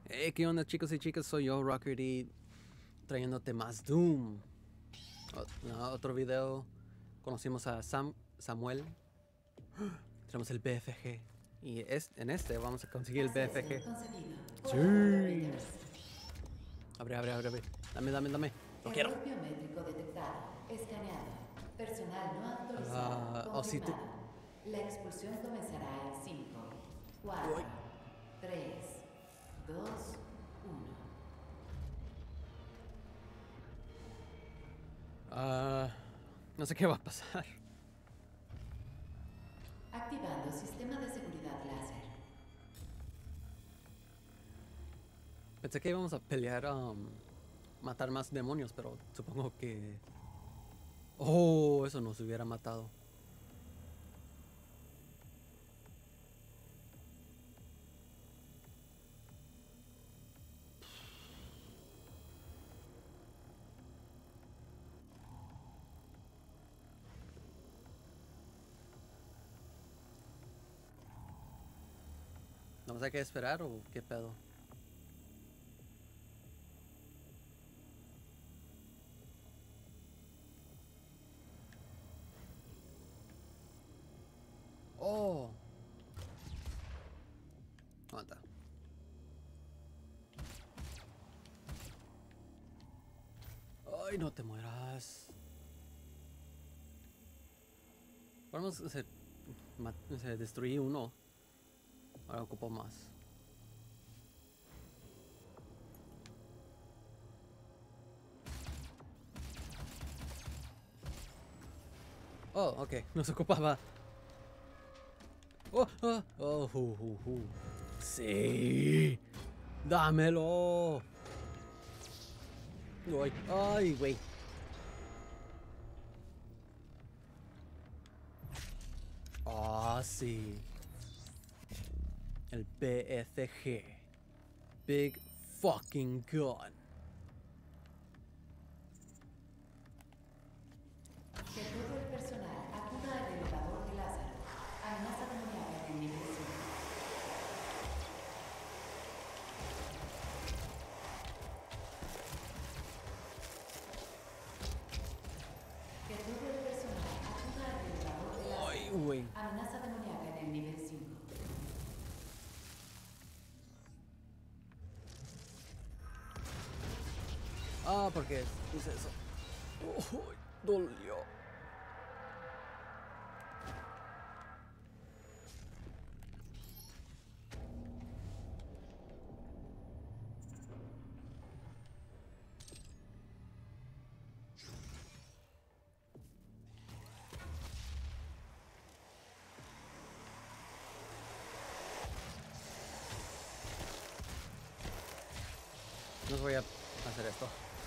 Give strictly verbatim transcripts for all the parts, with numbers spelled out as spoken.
Hey, ¿qué onda, chicos y chicas? Soy yo, Rocker D, trayéndote más Doom. O- no, otro video. Conocimos a Sam, Samuel. Tenemos el B F G. Y es, en este vamos a conseguir el B F G. Sí. Abre, abre, abre, abre. Dame, dame, dame. Lo quiero. Error biométrico detectado. Escaneado. Personal no autorizado. Ah, oh, sí, te... Confirmado. La expulsión comenzará en cinco, Uy. cuatro, tres, dos, uno. Ah, no sé qué va a pasar. Activando sistema de seguridad láser. Pensé que íbamos a pelear, um, matar más demonios, pero supongo que... Oh, eso nos hubiera matado. ¿Vamos a que esperar o qué pedo? Oh, aguanta. Ay, no te mueras. Podemos se, ma- se destruir uno. Ahora ocupo más. Oh, ok, nos ocupaba. Oh, oh, oh, uh, uh, uh. Sí. Dámelo. Ay, ay, güey. Ah, sí. El B F G. Big fucking gun. Que todo el personal acuda al elevador de Lázaro. Amenaza demoníaca en nivel cinco. Que todo el personal acuda al elevador de Ay, Lázaro. güey. Amenaza demoníaca en el nivel cinco. Ah, porque hice eso. Oh, dolió. No voy a hacer esto.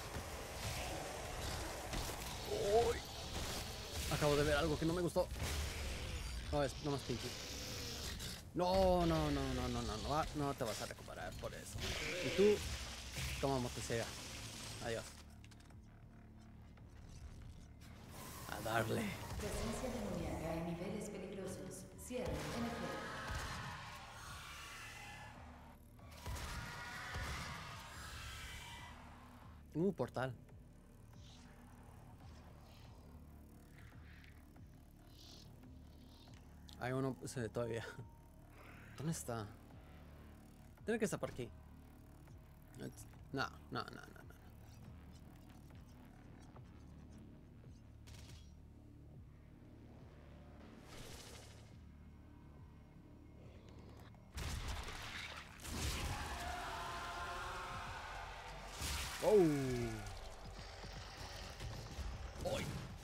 Uy. Acabo de ver algo que no me gustó. No, es nomás Pinky. No, no, no, no, no, no, no, va- no te vas a recuperar por eso. Y tú, como motosega. Adiós. A darle. Presencia demoníaca en niveles peligrosos. Cierre energético. Uh, portal. Hay uno pues, eh, todavía. ¿Dónde está? Tiene que estar por aquí. No, no, no, no, no. Oh. Ay.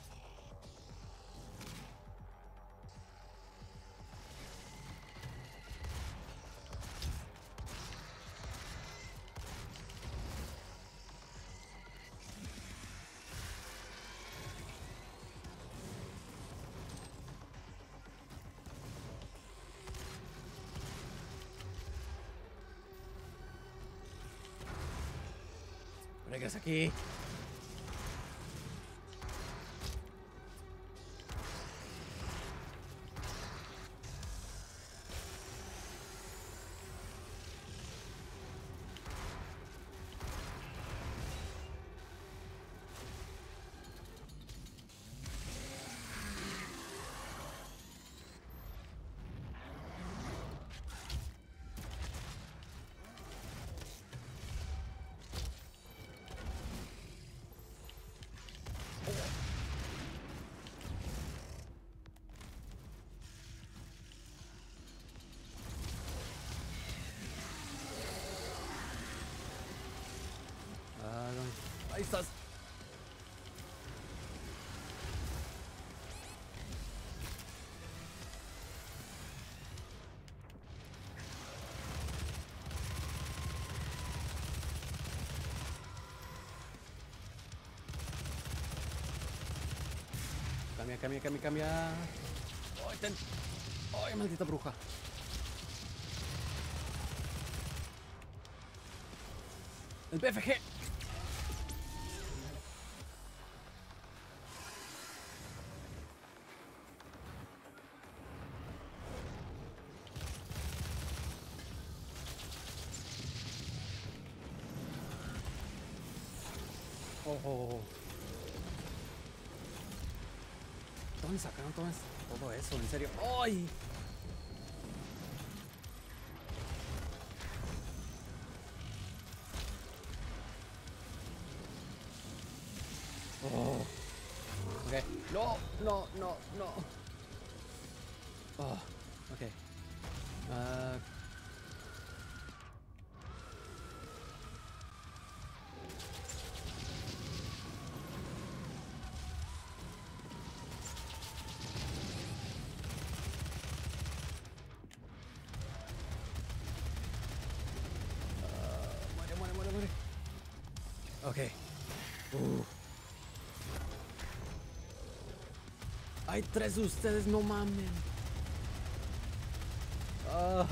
Regresa aquí. Ahí estás. Cambia, cambia, cambia, cambia. ¡Ay, ten! ¡Ay, maldita bruja! El B F G. Oh, oh, oh. ¿Dónde sacaron todo eso? Todo eso, en serio. ¡Ay! Oh. Ok. No, no, no, no. Oh. Ok. Uh, muere, muere, muere, muere. Ok. Uh. Hay tres de ustedes, no mamen. Ah.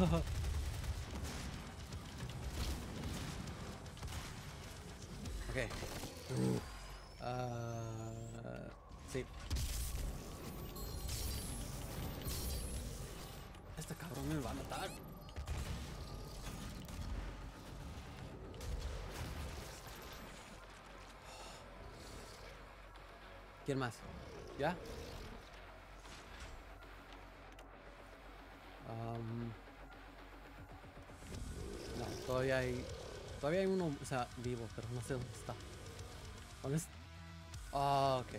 Ok. Uh. Uh. Sí. Este cabrón me va a matar. ¿Quién más? ¿Ya? Um, no, todavía hay... Todavía hay uno, o sea, vivo, pero no sé dónde está. ¿Dónde está? Ah, ok.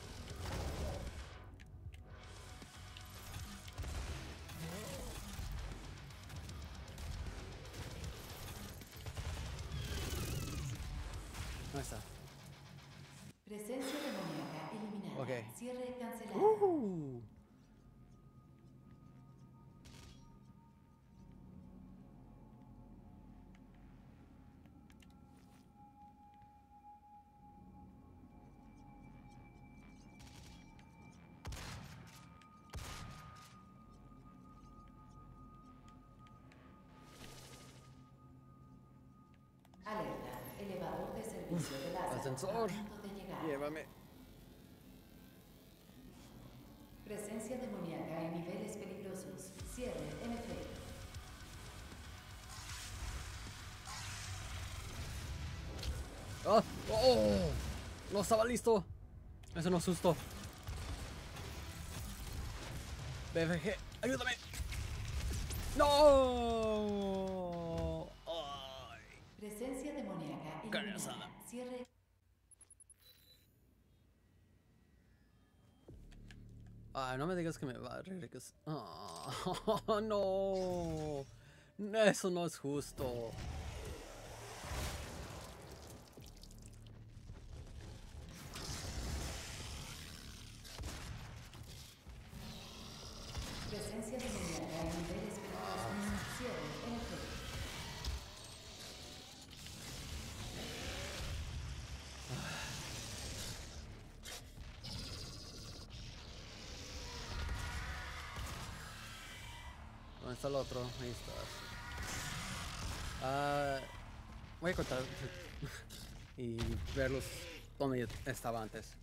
¿Dónde está? Presencia demoníaca eliminada. Ok. Cierre cancelado. Uh. Alerta. Elevador de servicio de Lázaro. Ascensor. A punto de llegar. Llévame. Presencia demoníaca en niveles peligrosos. Cierre en efecto. ¡Ah! ¡Oh! No estaba listo. Eso no asustó. B F G, ayúdame. ¡No! ¡Ay! Presencia demoníaca Carne asada. eliminada. Cierre. Ah, no me digas que me va a regresar. Oh, no. Eso no es justo. Presencia demoníaca en niveles peligrosos. Cierre en efecto. ¿Dónde está el otro? Ahí está. Ah, voy a cortar y verlos donde estaba antes.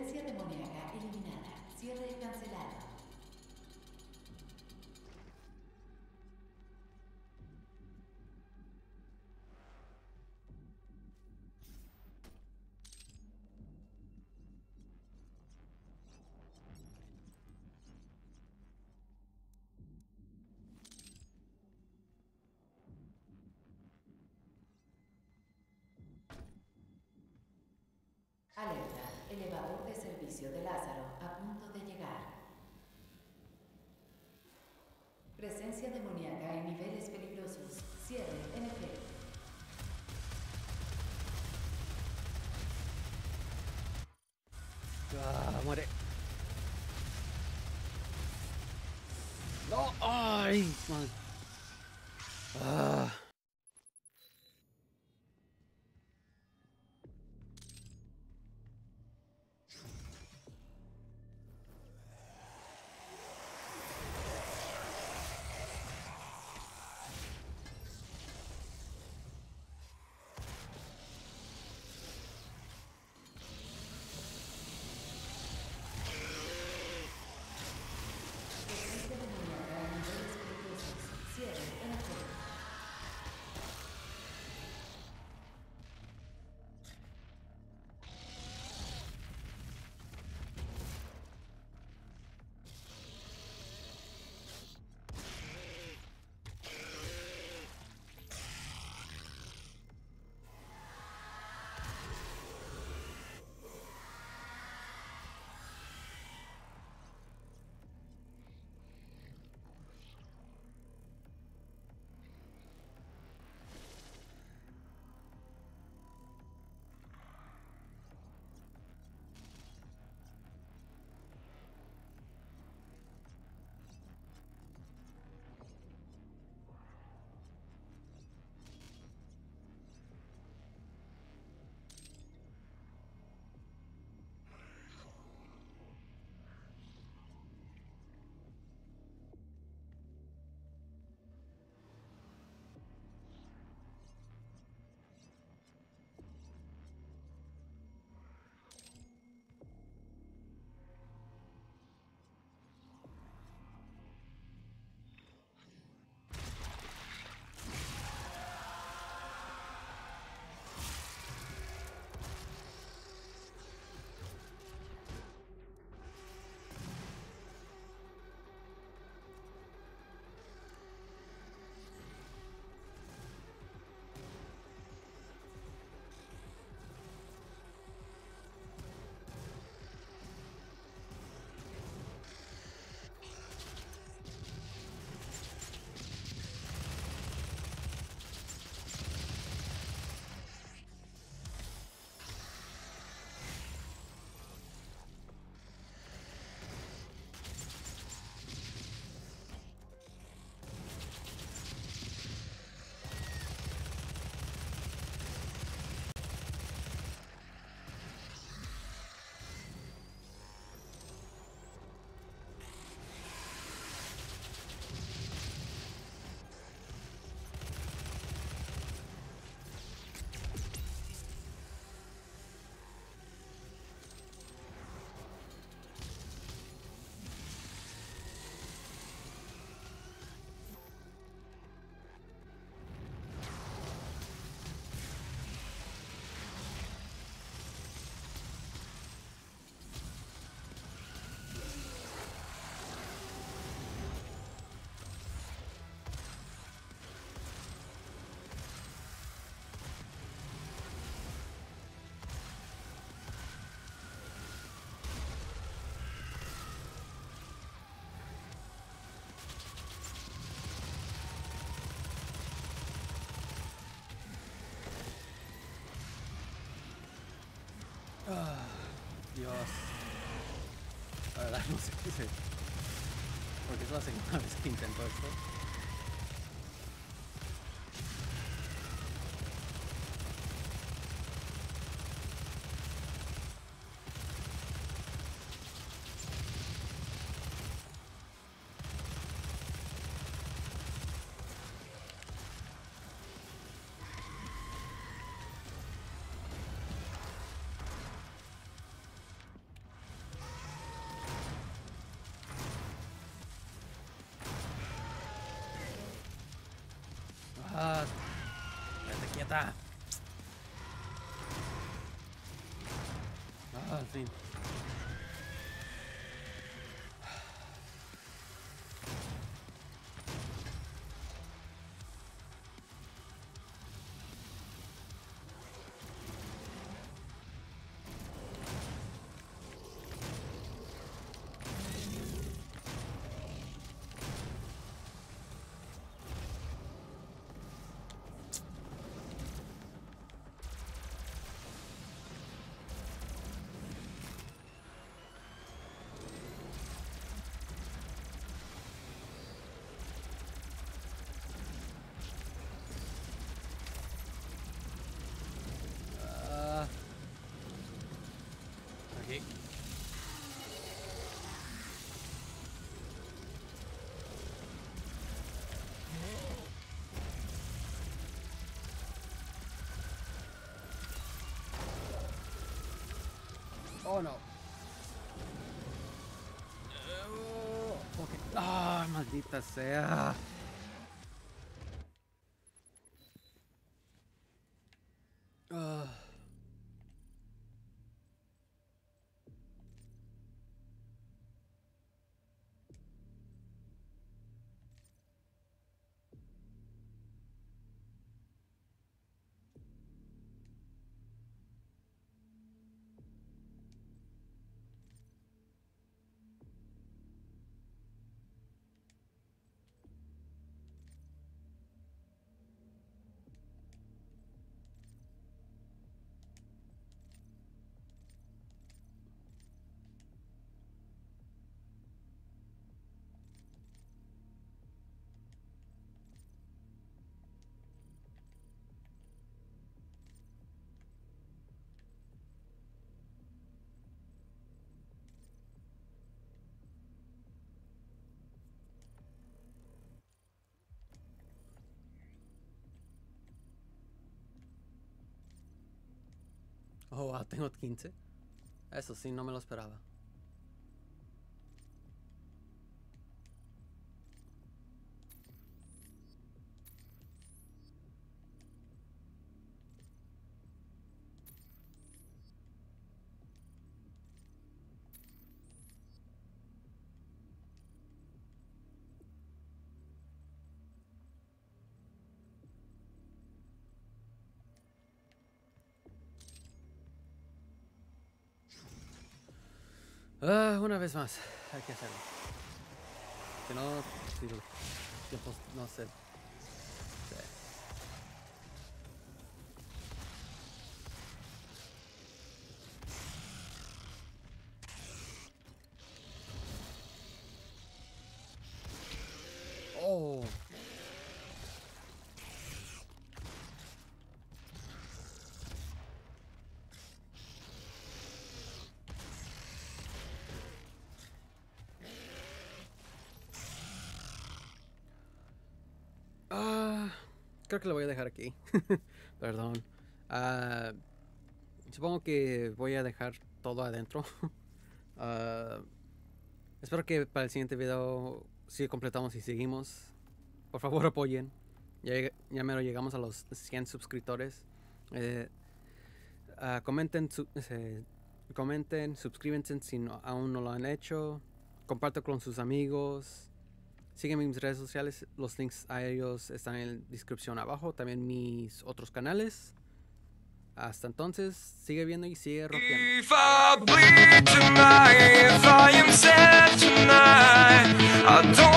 Presencia demoníaca eliminada. Cierre cancelado. Alerta. Elevador de servicio de Lázaro a punto de llegar. Presencia demoníaca en niveles peligrosos. Cierre en efecto. Ah, muere. No, ay, man. Ah. Presencia demoníaca en niveles peligrosos. Cierre en efecto. Ah, Dios. La verdad no sé qué sé. Porque es la segunda vez que intento esto. está. Ah, al fin. Aquí. Oh no. Oh, okay. Ah, maldita sea. Ah. Oh, wow, tengo quince. Eso sí, no me lo esperaba. Ah, una vez más, hay que hacerlo. Que no, si los tiempos no sé. Sí. Oh. Ah, creo que lo voy a dejar aquí. Perdón. Ah, supongo que voy a dejar todo adentro. Ah, espero que para el siguiente video si completamos y seguimos. Por favor apoyen. Ya, lleg- ya mero llegamos a los cien suscriptores. Eh, ah, comenten, su- eh, comenten, suscríbanse si no- aún no lo han hecho. Compartan con sus amigos. Sígueme en mis redes sociales, los links a ellos están en la descripción abajo, también mis otros canales. Hasta entonces, sigue viendo y sigue rockeando. If I bleed tonight, if I am sad tonight, I don't